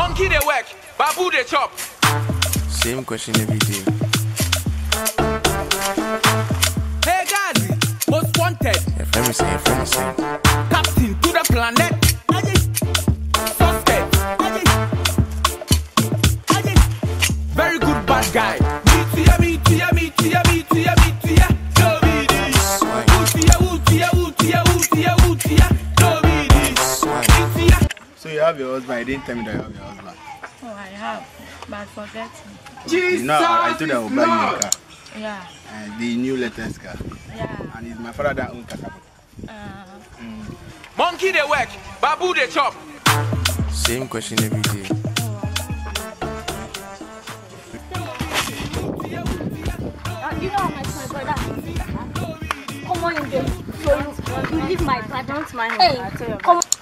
Monkey they work, Baboon they chop. Same question every day. Hey guys, most wanted. Let me say. Captain to the planet. Suspect. Very good bad guy. Meet ya. No be this. No be this. So you have your husband, you didn't tell me that you have your husband. Oh, I have, but forget me. You know, I told you I will buy you a car. Yeah. The new latest car. Yeah. And it's my father that owns car. Monkey they work, Baboon they chop. Same question every day. You know how much my brother come on in there. So you leave my brother. Don't mind Hey, him. come on.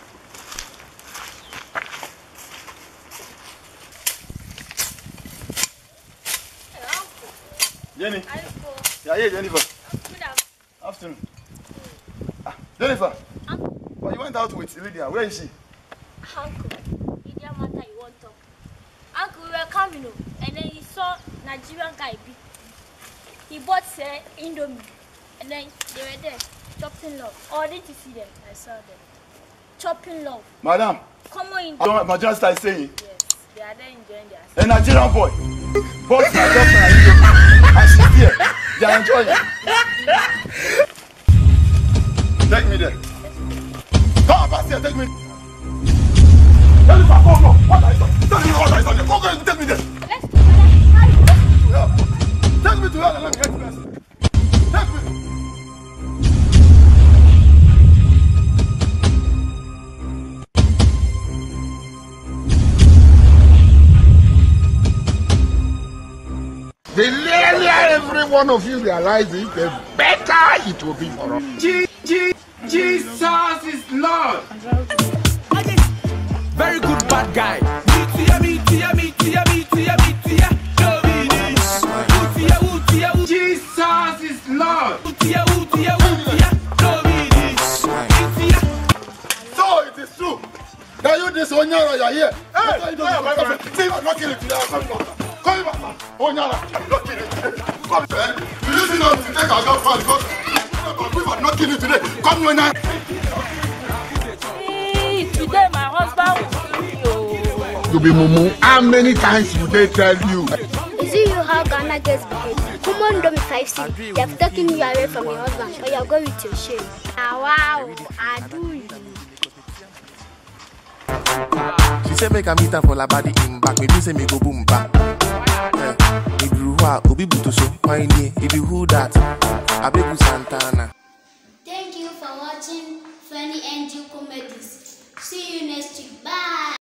Jenny. Yeah, Jennifer. Good Afternoon. Jennifer. Well, you went out with Lydia. Where is she? Uncle, it didn't matter you want to talk. Uncle, we were coming home, and then he saw Nigerian guy. He bought Indomie, and then they were there, chopping love. Or did you see them? I saw them. Chopping love. Madam. Come on in. My just started saying. Yes, they are there enjoying their A Nigerian boy. Both my daughter and Indomie. And she's here. They are enjoying it. Take me there. Come on, here, take me. Jennifer, go, no. What are you doing? Tell me what are you doing. Go, go, take me there. Let's go. Yeah. Take me to her and let me get dressed. Take me. The earlier every one of you realizes, the better it will be for us. Jesus is Lord. Very good bad guy. Meet ya. No be this. Jesus is Lord. No be this. So it is true that you disown your you are here. Hey, see, I'm not killing today. Come back. Onyala, I'm not killing today. Come, you listen up to take our girlfriend because we are not killing today. Come when I. Today my husband will kill you. You be mumu. How many times will they tell you? Is it you how Ghana gets behaved? Come on, don't be 5C. They have taken you away from your husband, or you are going with your shame. Wow, I do. She said make a meet her for la body in back. Me do say me go boom back. Me do what? Obi buto so. Why ni? If you who that? Abebu Santana. Thank you for watching Funny and Joke Comedies. See you next week. Bye.